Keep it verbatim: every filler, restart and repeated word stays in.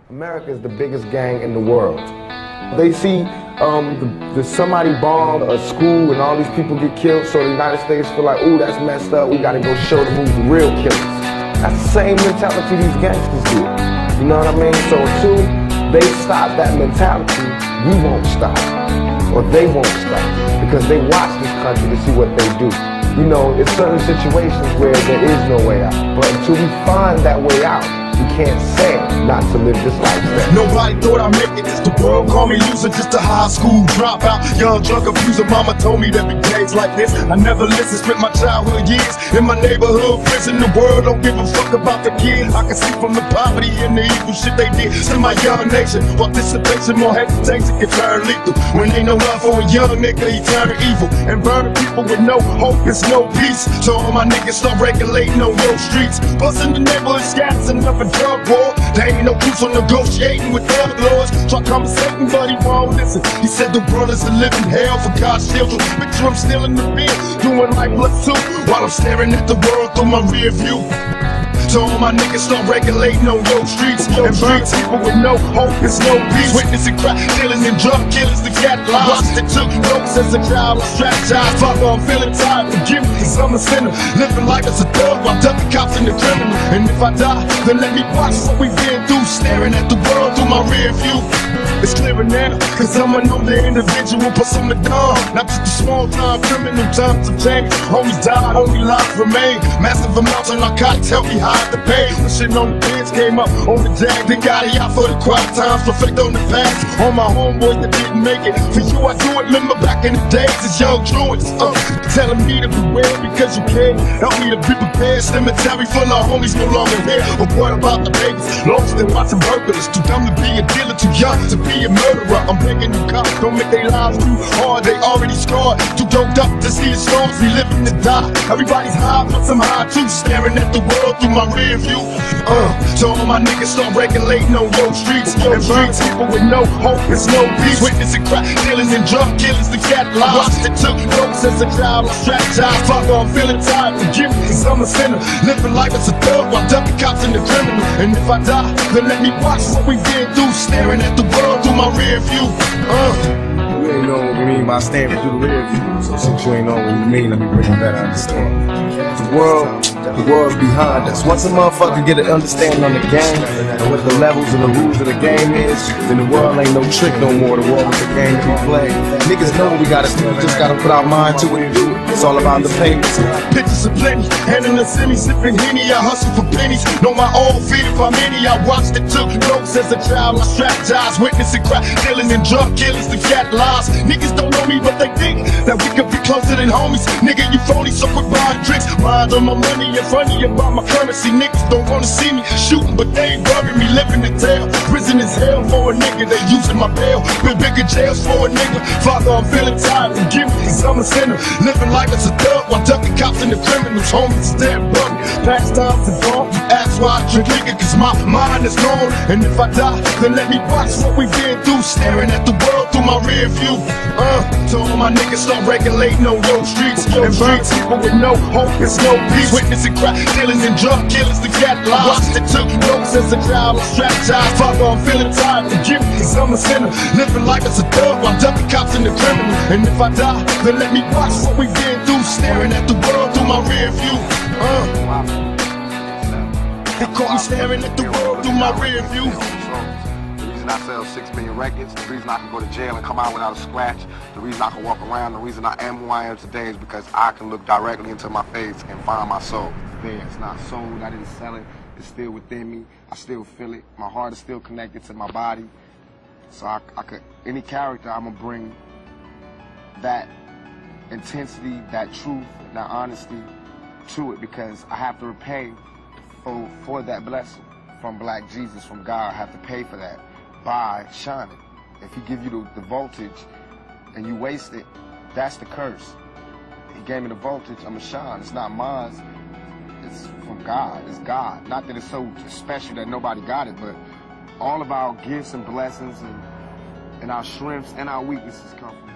America is the biggest gang in the world. They see um, the, the somebody bomb a school and all these people get killed, so the United States feel like, ooh, that's messed up, we gotta go show them who's the real killers. That's the same mentality these gangsters do. You know what I mean? So until they stop that mentality, we won't stop. Or they won't stop. Because they watch this country to see what they do. You know, it's certain situations where there is no way out. But until we find that way out, we can't say not to live this lifestyle. Nobody thought I'd make it. The world called me loser, just a high school dropout. Young drunk abuser, mama told me there'd be days like this. I never listened, spent my childhood years in my neighborhood prison. The world don't give a fuck about the kids. I can see from the poverty and the evil shit they did to my young nation. Participation, more hesitation can turn lethal. When ain't no love for a young nigga, he turn evil and burn people with no hope, it's no peace. So all my niggas start regulating on your streets. Busting the neighborhood scats and up a drug war. There ain't no truth on negotiating with thug lords. Try conversating, but he won't listen. He said the world is a living hell for God's children. Picture him still in the bed, doing like blood soup, while I'm staring at the world through my rear view. So all my niggas start regulating on your streets. Your and streets, people with no hope, it's no peace. Witnessing crack killers and drug killers, the cat lies. That took notes as a child, I strategized. Fuck, I'm feeling tired, forgive me, cause I'm a sinner. Living life as a thug while ducking cops and the criminal. And if I die, then let me watch what we've been through. Staring at the world through my rear view. It's clearer now, cause I'm an older individual, but some are dumb. Not just a small time criminal, times have changed. Homies died, only lives remain. Massive amounts of narcotics help me hide the pain. The shit on the bench came up on the jag, then got it out for the quiet times. Reflect on the past, on my homeboys that didn't make it. For you I do it, remember back in the days as young druids, uh, telling me to beware because you can. Help me to be prepared, cemetery full of homies no longer here. But what about the babies, lost and watching burglars? Too dumb to be a dealer, too young to be a murderer. I'm begging you, cops, don't make their lives too hard. They already scarred, too doped up to see the storms. We living to die. Everybody's high, but some high too. Staring at the world through my rear view. Uh, so all my niggas start regulating on your streets. Your streets, people with no hope, it's no peace. Witnessing crack killers and drug killers, the cat lies. That took notes as a child, I strategized. Fuck, I'm feeling tired, forgive me, cause I'm a sinner. Living life as a thug while ducking cops and the criminal. And if I die, then let me watch what we've been through. Staring at the world through my rear view. Uh. You ain't know what we mean by standing through the rear view. So since you ain't know what we mean, let me bring you better understanding. The world, the world's behind us. Once a motherfucker get an understanding on the game and what the levels and the rules of the game is, then the world ain't no trick no more. The world is a game we play. Niggas know what we gotta do, we just gotta put our mind to it and do it. It's all about the payments. Pictures of plenty, hand in the semi, sipping Henny. I hustle for pennies, know my own feet if I'm any. I watched it, took notes as a child, I strategized. Witnessing crack dealing and drug killers, the cat lies. Niggas don't know me, but they think that we could be closer than homies. Nigga, you phony, so quit buying tricks. Mind on my money in front of you, about my currency. Niggas don't wanna see me shooting, but they ain't worry me living in jail. Prison is hell for a nigga, they using my bail. Been bigger jails for a nigga. Father, I'm feeling tired, forgive me, cause I'm a sinner. Living life as a thug while ducking cops and the criminals. Homies dead broke, past times are gone. That's why I drink liquor, cause my mind is gone. And if I die, then let me watch what we've been through. Staring at the world through my rear view. Uh, so all my niggas start regulating on your streets. Your streets, people with no hope, it's no peace. Witnessing crack killers and drug killers, the cat lies. That took notes as a child, I strategized. Fuck, I'm feeling tired, forgive me, cause I'm a sinner. Living life as a thug while ducking cops and the criminal. And if I die, then let me watch what we've been through. Staring at the world through my rear view. Uh, they caught me staring at the world through my rear view. The reason I sell six million records, the reason I can go to jail and come out without a scratch, the reason I can walk around, the reason I am who I am today is because I can look directly into my face and find my soul. There, it's not sold, I didn't sell it, it's still within me, I still feel it, my heart is still connected to my body. So I, I could, any character, I'm gonna bring that intensity, that truth, that honesty to it because I have to repay for, for that blessing from Black Jesus, from God. I have to pay for that by shining. If he give you the, the voltage and you waste it, that's the curse. He gave me the voltage, I'm gonna shine. It's not mine, it's from God, it's God. Not that it's so special that nobody got it, but all of our gifts and blessings and, and our strengths and our weaknesses come from